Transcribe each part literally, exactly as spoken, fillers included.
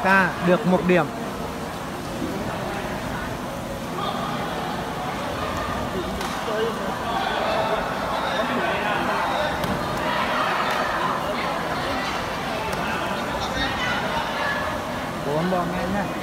ca được một điểm. Bốn bom nghe nhá.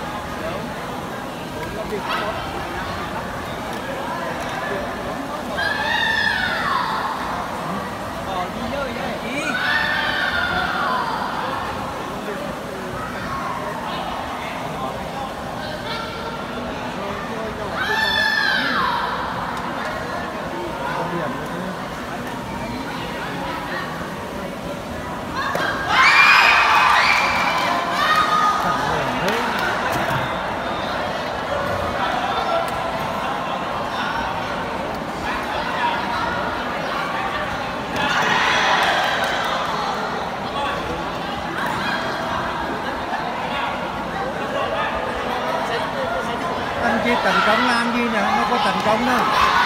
Anh kia tấn công làm gì nhỉ? Nó có tấn công đâu.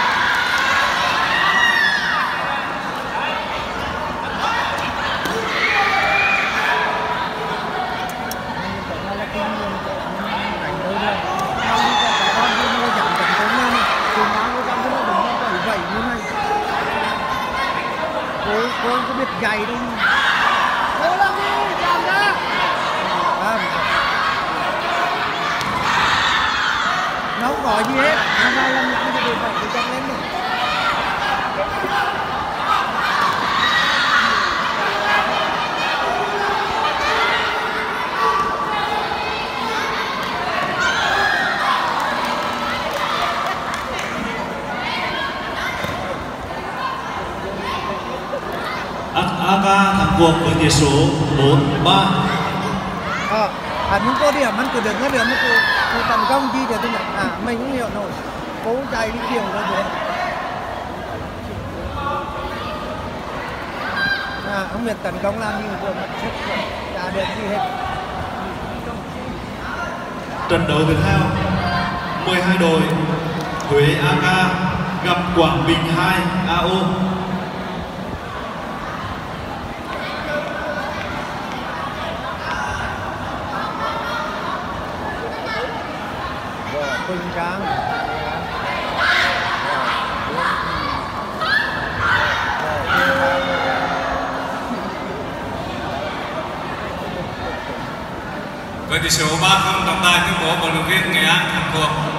Cô, cô có biết gầy đâu. Cô làm gì? Làm ra. À, nó không có gì hết. Nó ra lắm lắm thì được phải cho lên được. a ca thắng cuộc với tỷ số bốn ba. Ờ, à, những cô điểm anh cứ đừng có điểm, cứ, cứ tấn công chi để tôi nhận. À, mình cũng hiểu nổi. Cố chạy đi kiểu rồi rồi. À, không biết tấn công làm gì vừa mất sức, chả được gì hết. Trận đấu tiếp theo, mười hai đội Huế a ca gặp Quảng Bình hai a o. Quỳnh Trang. Với tỷ số ba không, trọng tài tuyên bố vận động viên Nghệ An thắng cuộc.